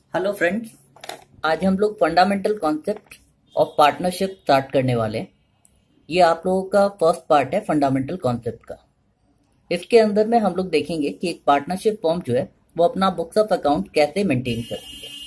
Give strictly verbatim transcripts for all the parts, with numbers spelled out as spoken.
Hello friends, आज हम लोग fundamental concept of partnership start करने वाले हैं। ये आप लोगों का फर्स्ट पार्ट है फंडामेंटल कॉन्सेप्ट का। इसके अंदर में हम लोग देखेंगे कि एक पार्टनरशिप फर्म जो है वो अपना बुक्स ऑफ अकाउंट कैसे मेंटेन करती है।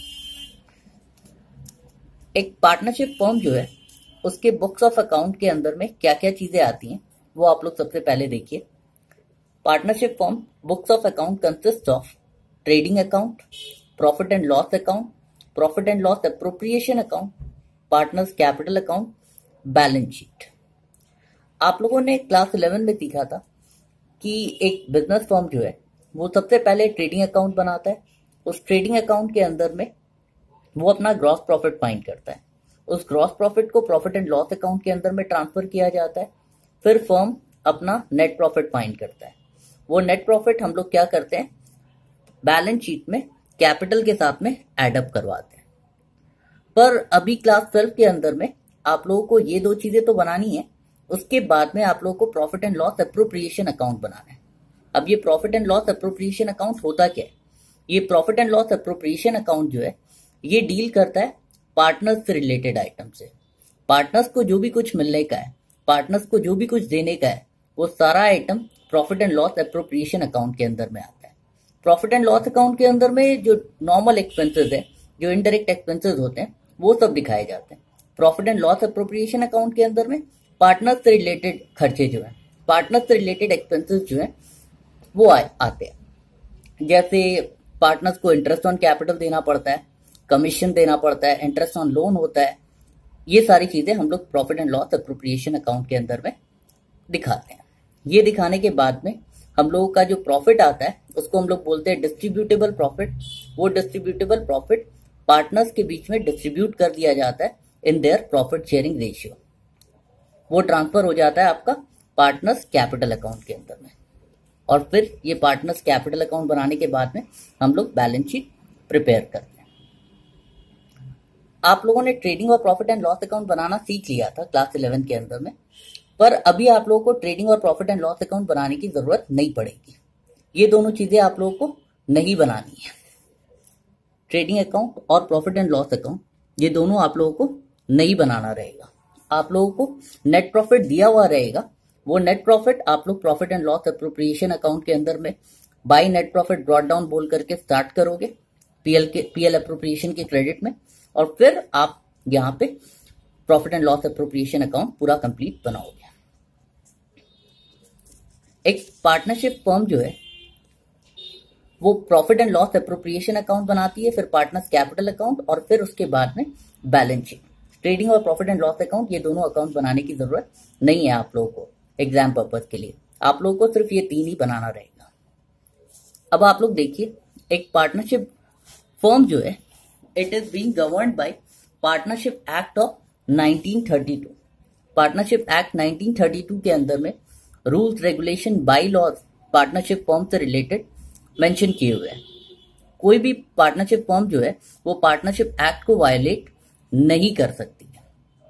एक पार्टनरशिप फर्म जो है उसके बुक्स ऑफ अकाउंट के अंदर में क्या क्या चीजें आती हैं वो आप लोग सबसे पहले देखिए। Partnership firm books of account consist of trading account, profit and loss account, profit and loss appropriation account, partners capital account, balance sheet. आप लोगों ने क्लास इलेवन में सीखा था कि एक बिजनेस फर्म जो है वो सबसे पहले ट्रेडिंग अकाउंट बनाता है। उस ट्रेडिंग अकाउंट के अंदर में वो अपना ग्रॉस प्रॉफिट फाइंड करता है। उस ग्रॉस प्रॉफिट को प्रॉफिट एंड लॉस अकाउंट के अंदर में ट्रांसफर किया जाता है। फिर फर्म अपना नेट प्रॉफिट फाइंड करता है। वो नेट प्रॉफिट हम लोग क्या करते हैं, बैलेंस शीट में कैपिटल के साथ में एडअप करवाते हैं। पर अभी क्लास ट्वेल्व के अंदर में आप लोगों को ये दो चीजें तो बनानी है, उसके बाद में आप लोगों को profit and loss appropriation account बनाना है। अब ये profit and loss appropriation account होता क्या है? ये profit and loss appropriation account जो है ये डील करता है पार्टनर्स से रिलेटेड आइटम से। पार्टनर्स को जो भी कुछ मिलने का है, पार्टनर्स को जो भी कुछ देने का है, वो सारा item profit and loss appropriation account के अंदर में आता है। प्रॉफिट एंड लॉस अकाउंट के अंदर में जो नॉर्मल एक्सपेंसेस है, जो इनडायरेक्ट एक्सपेंसेस होते हैं, वो सब दिखाए जाते हैं। Profit and loss appropriation account के अंदर में पार्टनर्स से रिलेटेड खर्चे जो है, पार्टनर्स से रिलेटेड एक्सपेंसेस जो है वो आ, आते हैं। जैसे पार्टनर्स को इंटरेस्ट ऑन कैपिटल देना पड़ता है, कमीशन देना पड़ता है, इंटरेस्ट ऑन लोन होता है। ये सारी चीजें हम लोग profit and loss appropriation account के अंदर में दिखाते हैं। ये दिखाने के बाद में हम लोगों का जो प्रॉफिट आता है उसको हम लोग बोलते हैं डिस्ट्रीब्यूटेबल प्रॉफिट। वो डिस्ट्रीब्यूटेबल प्रॉफिट पार्टनर्स के बीच में डिस्ट्रीब्यूट कर दिया जाता है in their profit sharing ratio. वो ट्रांसफर हो जाता है आपका पार्टनर्स कैपिटल अकाउंट के अंदर में। और फिर ये पार्टनर्स कैपिटल अकाउंट बनाने के बाद में हम लोग बैलेंस शीट प्रिपेयर करते हैं। आप लोगों ने ट्रेडिंग और प्रॉफिट एंड लॉस अकाउंट बनाना सीख लिया था क्लास इलेवन के अंदर में, पर अभी आप लोगों को ट्रेडिंग और प्रॉफिट एंड लॉस अकाउंट बनाने की जरूरत नहीं पड़ेगी। ये दोनों चीजें आप लोगों को नहीं बनानी है। ट्रेडिंग अकाउंट और प्रॉफिट एंड लॉस अकाउंट ये दोनों आप लोगों को नहीं बनाना रहेगा। आप लोगों को नेट प्रॉफिट दिया हुआ रहेगा। वो नेट प्रॉफिट आप लोग profit and loss appropriation account के अंदर में by net profit brought down बोल करके स्टार्ट करोगे पीएल के पीएल अप्रोप्रिएशन के क्रेडिट में, और फिर आप यहाँ पे profit and loss appropriation account पूरा कंप्लीट बनाओगे। एक पार्टनरशिप फर्म जो है वो profit and loss appropriation account बनाती है, फिर पार्टनर्स कैपिटल अकाउंट, और फिर उसके बाद में बैलेंस शीट। ट्रेडिंग और प्रॉफिट एंड लॉस अकाउंट ये दोनों अकाउंट बनाने की जरूरत नहीं है आप लोगों को एग्जाम पर्पज के लिए। आप लोगों को सिर्फ ये तीन ही बनाना रहेगा। अब आप लोग देखिए, एक पार्टनरशिप फर्म जो है it is being governed by partnership act of nineteen thirty two. Partnership act nineteen thirty two के अंदर में rules, regulation, bye laws partnership firm से रिलेटेड मेंशन किए हुए हैं। कोई भी पार्टनरशिप फर्म जो है वो पार्टनरशिप एक्ट को वायलेट नहीं कर सकती है।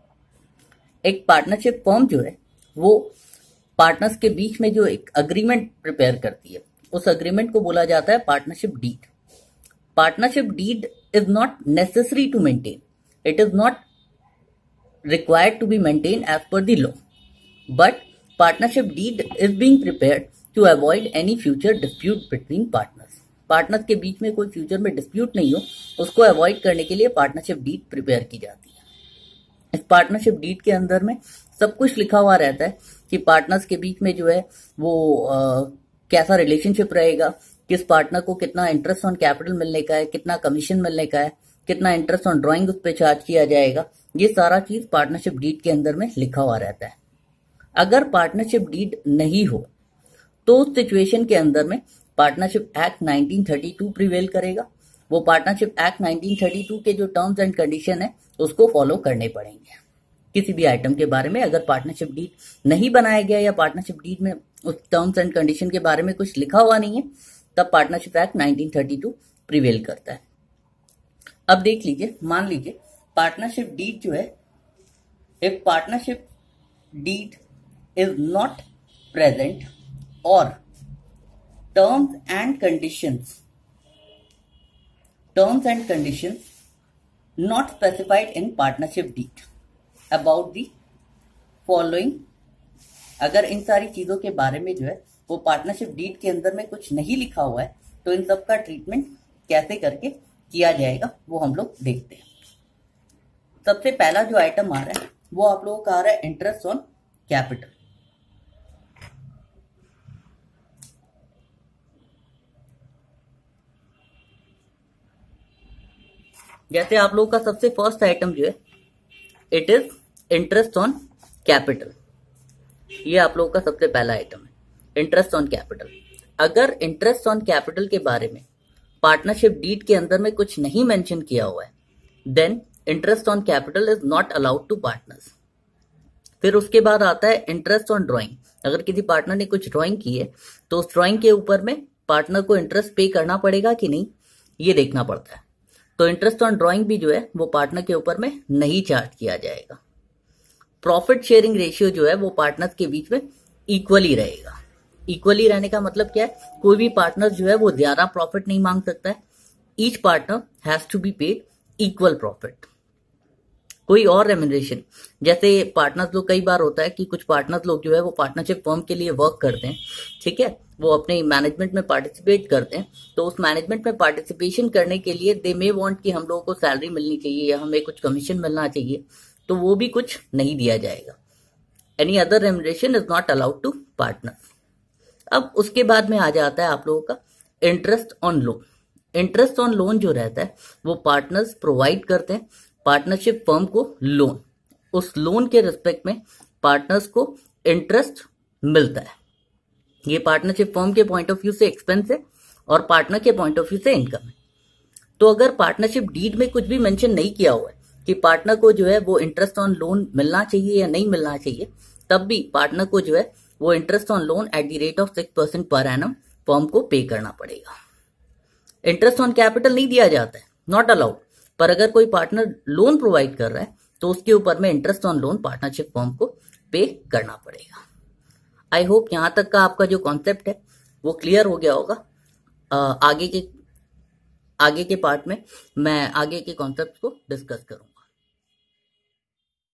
एक पार्टनरशिप फर्म जो है वो पार्टनर्स के बीच में जो एक अग्रीमेंट प्रिपेयर करती है, उस अग्रीमेंट को बोला जाता है partnership deed. Partnership deed is not necessary to maintain, it is not required to be maintained as per the law, but partnership deed is being prepared to avoid any future dispute between partners. Partners के बीच में कोई future में dispute नहीं हो, उसको avoid करने के लिए पार्टनरशिप डीड प्रिपेयर की जाती है। इस पार्टनरशिप डीड के अंदर में सब कुछ लिखा हुआ रहता है कि पार्टनर्स के बीच में जो है वो आ, कैसा रिलेशनशिप रहेगा, किस पार्टनर को कितना इंटरेस्ट ऑन कैपिटल मिलने का है, कितना कमीशन मिलने का है, कितना इंटरेस्ट ऑन ड्राइंग उस पर चार्ज किया जाएगा। ये सारा चीज पार्टनरशिप डीड के अंदर में लिखा हुआ रहता है। अगर पार्टनरशिप डीड नहीं हो तो उस सिचुएशन के अंदर में partnership act nineteen thirty two prevail करेगा। वो partnership act nineteen thirty two के जो टर्म्स एंड कंडीशन है उसको फॉलो करने पड़ेंगे। किसी भी आइटम के बारे में अगर पार्टनरशिप डीड नहीं बनाया गया या पार्टनरशिप डीड में उस टर्म्स एंड कंडीशन के बारे में कुछ लिखा हुआ नहीं है, तब partnership act nineteen thirty two prevail करता है। अब देख लीजिए, मान लीजिए पार्टनरशिप डीड जो है, if partnership deed is not present और terms and conditions terms and condition not specified in partnership deed about the following. अगर इन सारी चीजों के बारे में जो है वो पार्टनरशिप डीड के अंदर में कुछ नहीं लिखा हुआ है तो इन सब का ट्रीटमेंट कैसे करके किया जाएगा वो हम लोग देखते हैं। सबसे पहला जो आइटम आ रहा है वो आप लोगों का आ रहा है इंटरेस्ट ऑन कैपिटल। जैसे आप लोगों का सबसे फर्स्ट आइटम जो है it is interest on capital. ये आप लोगों का सबसे पहला आइटम है इंटरेस्ट ऑन कैपिटल। अगर इंटरेस्ट ऑन कैपिटल के बारे में पार्टनरशिप डीड के अंदर में कुछ नहीं मेंशन किया हुआ है then interest on capital is not allowed to partners. फिर उसके बाद आता है इंटरेस्ट ऑन ड्राइंग। अगर किसी पार्टनर ने कुछ ड्राइंग की है तो उस ड्राइंग के ऊपर में पार्टनर को इंटरेस्ट पे करना पड़ेगा कि नहीं ये देखना पड़ता है। तो इंटरेस्ट ऑन ड्राइंग भी जो है वो पार्टनर के ऊपर में नहीं चार्ज किया जाएगा। प्रॉफिट शेयरिंग रेशियो जो है वो पार्टनर्स के बीच में इक्वली रहेगा। इक्वली रहने का मतलब क्या है, कोई भी पार्टनर जो है वो ज्यादा प्रॉफिट नहीं मांग सकता है। Each partner has to be paid equal profit. कोई और रेम्यूनरेशन, जैसे पार्टनर्स लोग कई बार होता है कि कुछ पार्टनर्स लोग जो है वो पार्टनरशिप फर्म के लिए वर्क करते हैं, ठीक है, वो अपने मैनेजमेंट में पार्टिसिपेट करते हैं। तो उस मैनेजमेंट में पार्टिसिपेशन करने के लिए दे मे वांट कि हम लोगों को सैलरी मिलनी चाहिए या हमें कुछ कमीशन मिलना चाहिए, तो वो भी कुछ नहीं दिया जाएगा। Any other remuneration is not allowed to partners. अब उसके बाद में आ जाता है आप लोगों का interest on loan. Interest on loan जो रहता है वो पार्टनर्स प्रोवाइड करते हैं पार्टनरशिप फर्म को लोन। उस लोन के रिस्पेक्ट में पार्टनर्स को इंटरेस्ट मिलता है। ये पार्टनरशिप फर्म के पॉइंट ऑफ व्यू से एक्सपेंस है और पार्टनर के पॉइंट ऑफ व्यू से इनकम है। तो अगर पार्टनरशिप डीड में कुछ भी मेंशन नहीं किया हुआ है कि पार्टनर को जो है वो इंटरेस्ट ऑन लोन मिलना चाहिए या नहीं मिलना चाहिए, तब भी पार्टनर को जो है वो interest on loan at the rate of six percent per annum firm को पे करना पड़ेगा। इंटरेस्ट ऑन कैपिटल नहीं दिया जाता है, नॉट अलाउड। पर अगर कोई पार्टनर लोन प्रोवाइड कर रहा है तो उसके ऊपर में interest on loan partnership firm को पे करना पड़ेगा। आई होप यहां तक का आपका जो कॉन्सेप्ट है वो क्लियर हो गया होगा। आगे के आगे के पार्ट में मैं आगे के कॉन्सेप्ट को डिस्कस करूंगा।